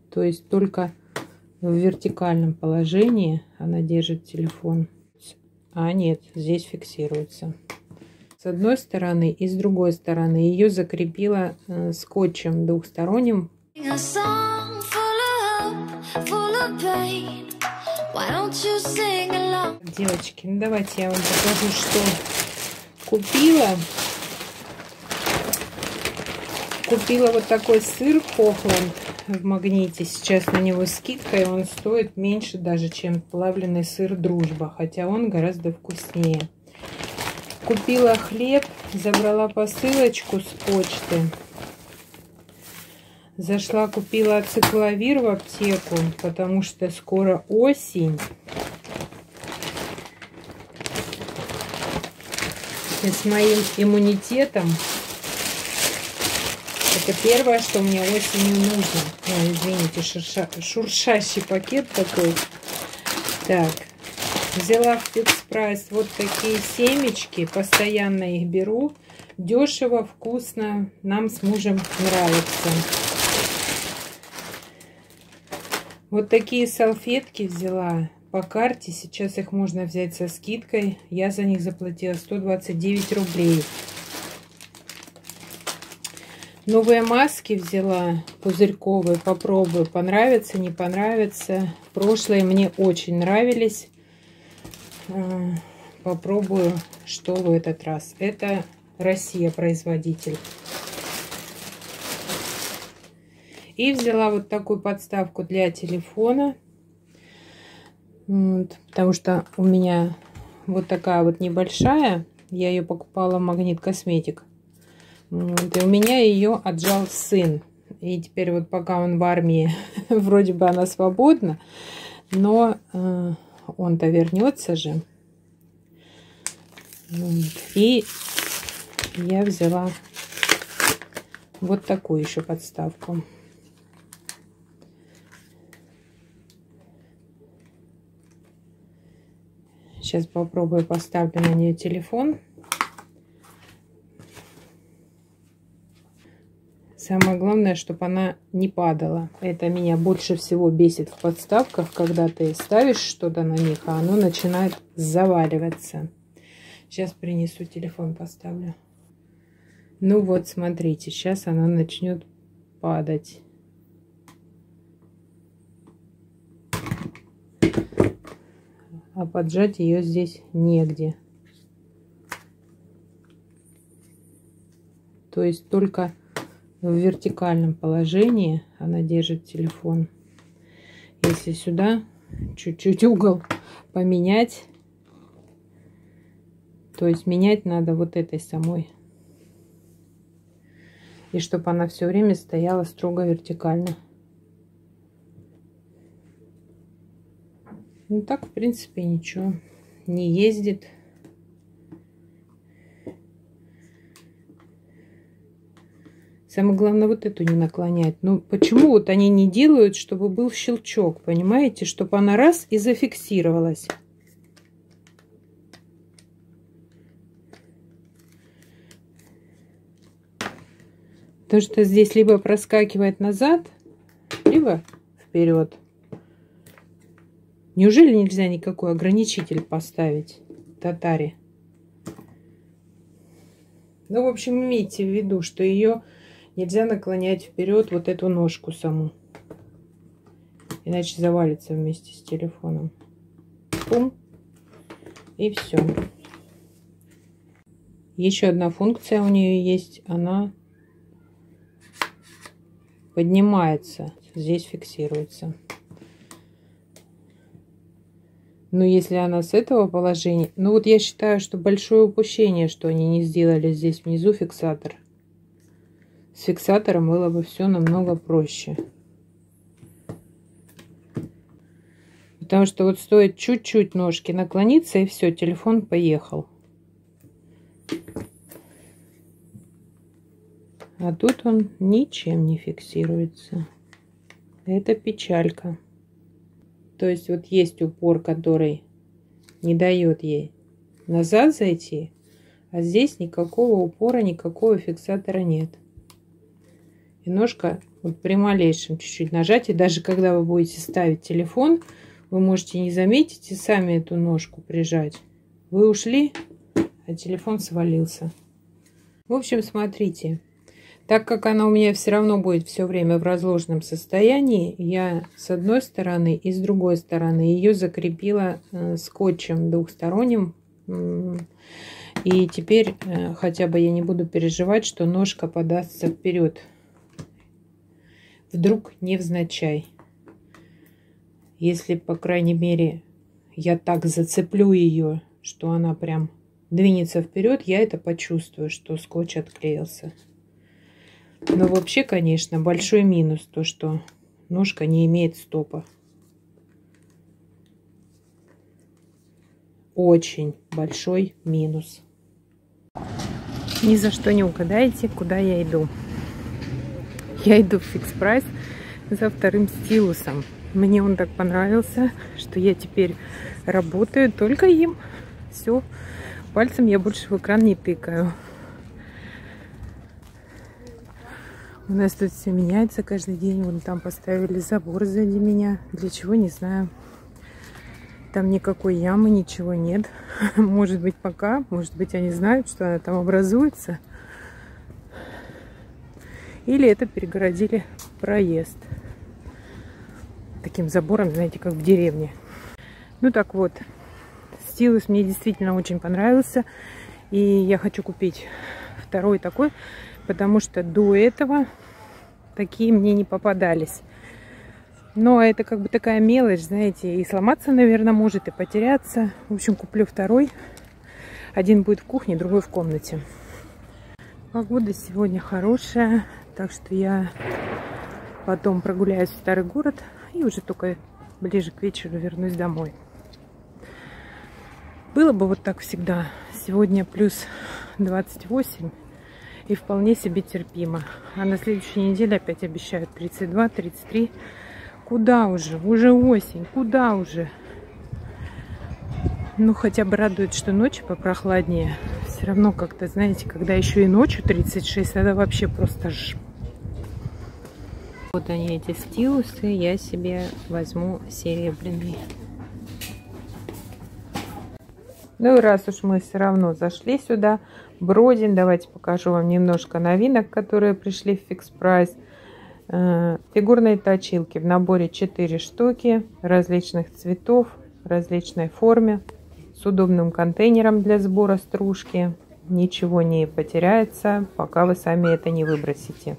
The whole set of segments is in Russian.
То есть только в вертикальном положении она держит телефон. А нет, здесь фиксируется. С одной стороны и с другой стороны. Ее закрепила скотчем двухсторонним. Девочки, ну давайте я вам покажу, что купила. Купила вот такой сыр Хохланд в Магните. Сейчас на него скидка, и он стоит меньше даже, чем плавленый сыр Дружба, хотя он гораздо вкуснее. Купила хлеб, забрала посылочку с почты. Зашла, купила ацикловир в аптеку, потому что скоро осень. И с моим иммунитетом это первое, что мне осенью нужно. Ой, извините, шуршащий пакет такой. Так, взяла в Фикс Прайс вот такие семечки. Постоянно их беру. Дешево, вкусно. Нам с мужем нравится. Вот такие салфетки взяла по карте. Сейчас их можно взять со скидкой. Я за них заплатила 129 рублей. Новые маски взяла пузырьковые. Попробую, понравится, не понравится. Прошлые мне очень нравились. Попробую, что в этот раз. Это Россия производитель. И взяла вот такую подставку для телефона. Вот, потому что у меня вот такая вот небольшая. Я ее покупала в Магнит Косметик. Вот, и у меня ее отжал сын. И теперь вот пока он в армии, вроде бы она свободна. Но он-то вернется же. И я взяла вот такую еще подставку. Сейчас попробую, поставлю на нее телефон. Самое главное, чтобы она не падала. Это меня больше всего бесит в подставках, когда ты ставишь что-то на них, а оно начинает заваливаться. Сейчас принесу телефон, поставлю. Ну вот, смотрите, сейчас она начнет падать. А поджать ее здесь негде. То есть только в вертикальном положении она держит телефон. Если сюда чуть-чуть угол поменять, то есть менять надо вот этой самой. И чтобы она все время стояла строго вертикально. Ну так, в принципе, ничего. Не ездит. Самое главное, вот эту не наклонять. Ну, почему вот они не делают, чтобы был щелчок, понимаете? Чтобы она раз и зафиксировалась. Потому что здесь либо проскакивает назад, либо вперед. Неужели нельзя никакой ограничитель поставить в Татаре? Ну, в общем, имейте в виду, что ее нельзя наклонять вперед, вот эту ножку саму. Иначе завалится вместе с телефоном. Пум. И все. Еще одна функция у нее есть. Она поднимается. Здесь фиксируется. Но если она с этого положения... Ну вот я считаю, что большое упущение, что они не сделали здесь внизу фиксатор. С фиксатором было бы все намного проще. Потому что вот стоит чуть-чуть ножки наклониться, и все, телефон поехал. А тут он ничем не фиксируется. Это печалька. То есть вот есть упор, который не дает ей назад зайти, а здесь никакого упора, никакого фиксатора нет. И ножка вот при малейшем чуть-чуть нажатии, даже когда вы будете ставить телефон, вы можете не заметить и сами эту ножку прижать. Вы ушли, а телефон свалился. В общем, смотрите. Так как она у меня все равно будет все время в разложенном состоянии, я с одной стороны и с другой стороны ее закрепила скотчем двухсторонним. И теперь хотя бы я не буду переживать, что ножка подастся вперед. Вдруг невзначай. Если, по крайней мере, я так зацеплю ее, что она прям двинется вперед, я это почувствую, что скотч отклеился. Но вообще, конечно, большой минус то, что ножка не имеет стопа. Очень большой минус. Ни за что не угадаете, куда я иду. Я иду в Fix Price за вторым стилусом. Мне он так понравился, что я теперь работаю только им. Все, пальцем я больше в экран не тыкаю. У нас тут все меняется каждый день. Вон там поставили забор сзади меня. Для чего, не знаю. Там никакой ямы, ничего нет. Может быть, пока. Может быть, они знают, что она там образуется. Или это перегородили проезд. Таким забором, знаете, как в деревне. Ну так вот. Стилус мне действительно очень понравился. И я хочу купить второй такой. Потому что до этого такие мне не попадались. Но это как бы такая мелочь, знаете, и сломаться, наверное, может, и потеряться. В общем, куплю второй. Один будет в кухне, другой в комнате. Погода сегодня хорошая, так что я потом прогуляюсь в старый город и уже только ближе к вечеру вернусь домой. Было бы вот так всегда. Сегодня плюс 28. И вполне себе терпимо. А на следующей неделе опять обещают 32, 33. Куда уже? Уже осень. Куда уже? Ну, хотя бы радует, что ночью попрохладнее. Все равно как-то, знаете, когда еще и ночью 36, это вообще просто ж. Вот они, эти стилусы. Я себе возьму серебряный. Ну и раз уж мы все равно зашли сюда, бродим, давайте покажу вам немножко новинок, которые пришли в Fix Price. Фигурные точилки в наборе 4 штуки, различных цветов, различной форме, с удобным контейнером для сбора стружки. Ничего не потеряется, пока вы сами это не выбросите.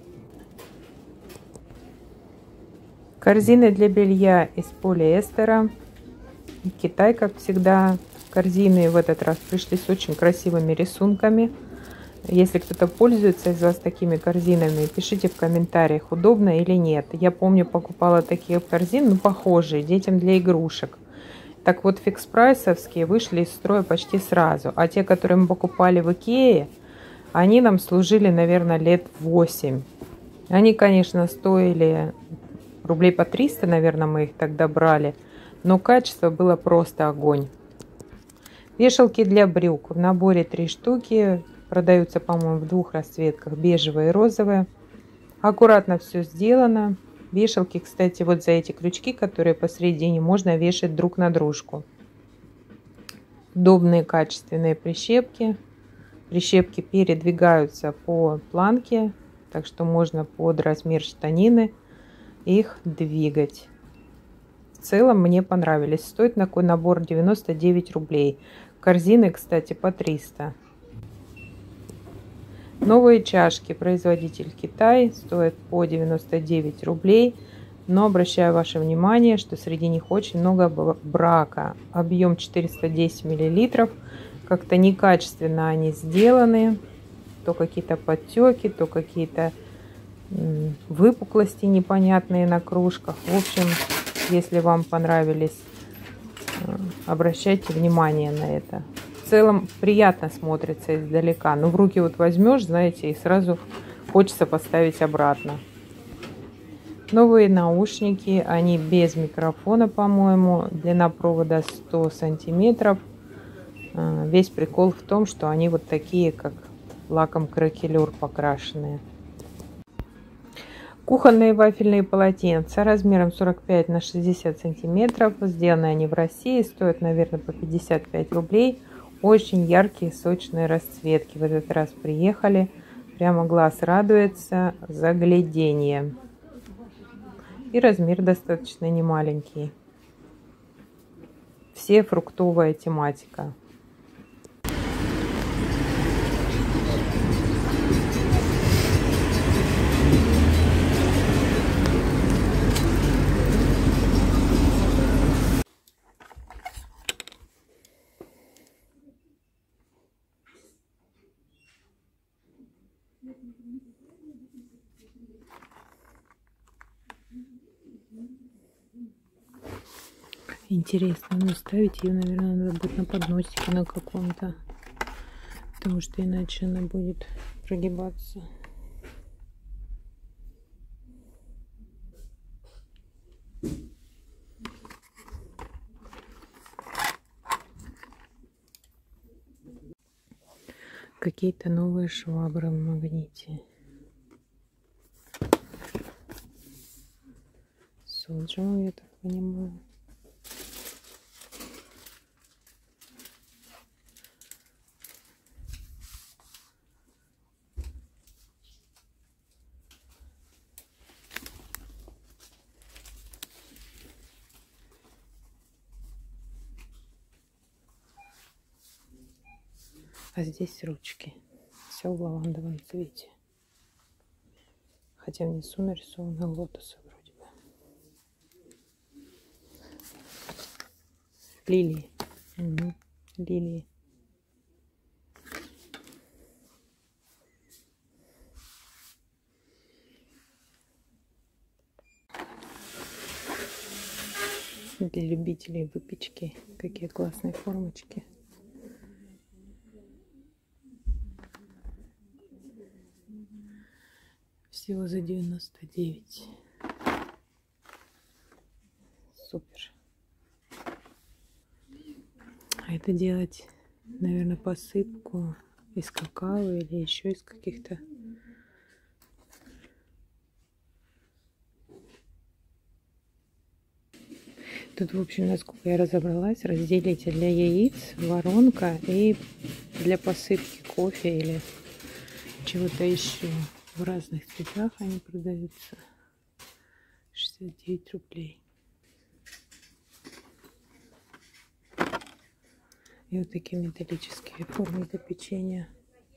Корзины для белья из полиэстера. Китай, как всегда. Корзины в этот раз пришли с очень красивыми рисунками. Если кто-то пользуется из вас такими корзинами, пишите в комментариях, удобно или нет. Я помню, покупала такие корзины, похожие, детям для игрушек. Так вот, фикс-прайсовские вышли из строя почти сразу. А те, которые мы покупали в Икее, они нам служили, наверное, лет 8. Они, конечно, стоили рублей по 300, наверное, мы их тогда брали. Но качество было просто огонь. Вешалки для брюк. В наборе 3 штуки. Продаются, по-моему, в 2 расцветках. Бежевая и розовая. Аккуратно все сделано. Вешалки, кстати, вот за эти крючки, которые посередине, можно вешать друг на дружку. Удобные качественные прищепки. Прищепки передвигаются по планке. Так что можно под размер штанины их двигать. В целом мне понравились. Стоит такой набор 99 рублей. Корзины, кстати, по 300. Новые чашки. Производитель Китай. Стоят по 99 рублей. Но обращаю ваше внимание, что среди них очень много брака. Объем 410 мл. Как-то некачественно они сделаны. То какие-то подтеки, то какие-то выпуклости непонятные на кружках. В общем, если вам понравились, обращайте внимание на это. В целом приятно смотрится издалека. Но в руки вот возьмешь, знаете, и сразу хочется поставить обратно. Новые наушники. Они без микрофона, по-моему. Длина провода 100 сантиметров. Весь прикол в том, что они вот такие, как лаком кракелюр покрашенные. Кухонные вафельные полотенца размером 45 на 60 сантиметров. Сделаны они в России. Стоят, наверное, по 55 рублей. Очень яркие, сочные расцветки. В этот раз приехали. Прямо глаз радуется. Загляденье. И размер достаточно немаленький. Все фруктовая тематика. Интересно, но ставить ее, наверное, надо будет на подносике на каком-то, потому что иначе она будет прогибаться. Какие-то новые швабры в магните. С отжимом, я так понимаю. А здесь ручки. Все в лавандовом цвете. Хотя внизу нарисованы лотосы вроде бы. Лилии. Угу. Лилии. Для любителей выпечки. Какие классные формочки. Всего за 99. Супер. А это делать, наверное, посыпку из какао или еще из каких-то. Тут, в общем, насколько я разобралась, разделитель для яиц, воронка и для посыпки кофе или чего-то еще. В разных цветах они продаются. 69 рублей. И вот такие металлические формы для печенья.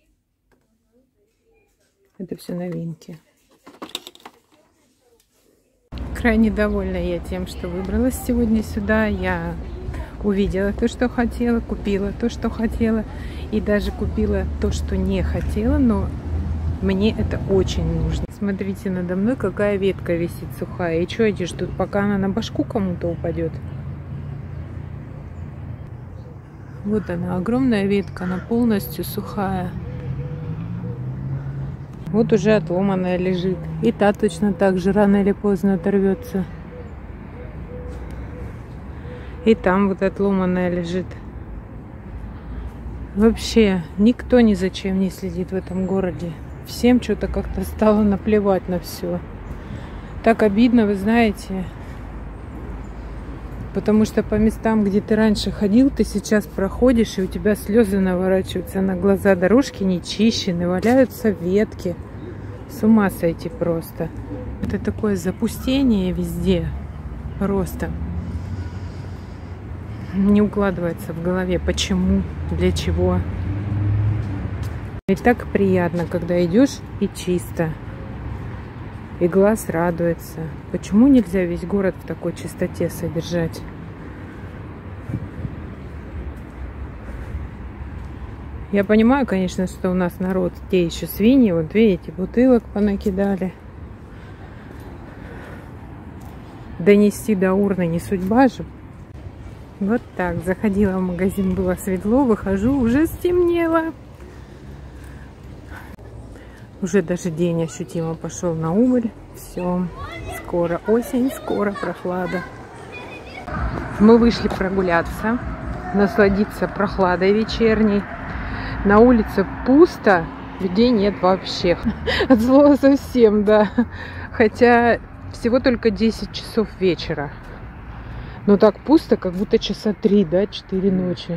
Это все новинки. Крайне довольна я тем, что выбралась сегодня сюда. Я увидела то, что хотела, купила то, что хотела. И даже купила то, что не хотела, но мне это очень нужно. Смотрите, надо мной какая ветка висит сухая. И что эти ждут, пока она на башку кому-то упадет? Вот она, огромная ветка, она полностью сухая. Вот уже отломанная лежит. И та точно так же рано или поздно оторвется. И там вот отломанная лежит. Вообще, никто ни за чем не следит в этом городе. Всем что-то как-то стало наплевать на все. Так обидно, вы знаете. Потому что по местам, где ты раньше ходил, ты сейчас проходишь, и у тебя слезы наворачиваются на глаза. Дорожки не чищены, валяются ветки. С ума сойти просто. Это такое запустение везде. Просто. Не укладывается в голове. Почему? Для чего? И так приятно, когда идешь и чисто. И глаз радуется. Почему нельзя весь город в такой чистоте содержать? Я понимаю, конечно, что у нас народ, те еще свиньи. Вот видите, бутылок понакидали. Донести до урны не судьба же. Вот так. Заходила в магазин, было светло, выхожу, уже стемнело. Уже даже день ощутимо пошел на убыль. Все, скоро осень, скоро прохлада. Мы вышли прогуляться, насладиться прохладой вечерней. На улице пусто, Людей нет вообще. От слова совсем, да. Хотя всего только 10 часов вечера. Но так пусто, как будто часа 3, да, 4 ночи.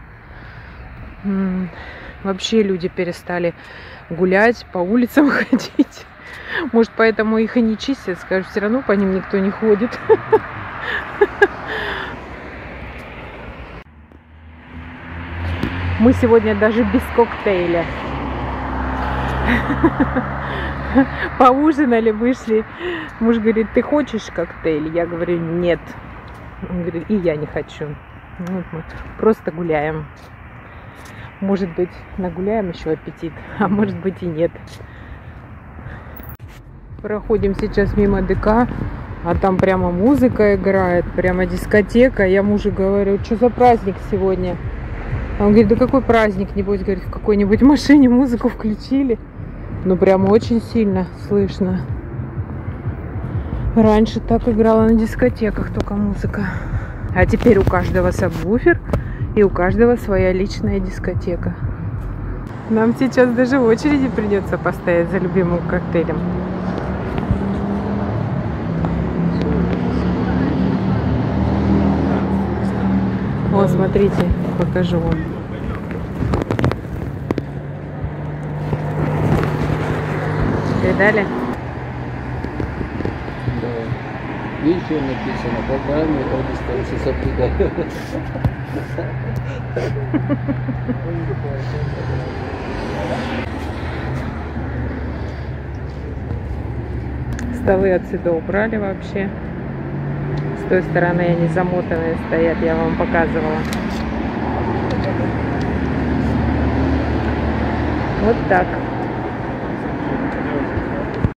Вообще люди перестали гулять, по улицам ходить. Может, поэтому их и не чистят. Скажут, все равно по ним никто не ходит. Мы сегодня даже без коктейля. Поужинали, вышли. Муж говорит, ты хочешь коктейль? Я говорю, нет. Он говорит, и я не хочу. Вот мы просто гуляем. Может быть, нагуляем еще аппетит, а может быть и нет. Проходим сейчас мимо ДК, а там прямо музыка играет, прямо дискотека. Я мужу говорю, что за праздник сегодня? Он говорит, да какой праздник? Небось, говорит, в какой-нибудь машине музыку включили. Ну, прямо очень сильно слышно. Раньше так играла на дискотеках только музыка. А теперь у каждого сабвуфер и у каждого своя личная дискотека. Нам сейчас даже в очереди придется постоять за любимым коктейлем. О, смотрите, покажу вам. Видали? Да. Видишь, что написано? Программе о дистанции соблюдаю. Столы отсюда убрали вообще. С той стороны они замотанные стоят, я вам показывала. Вот так.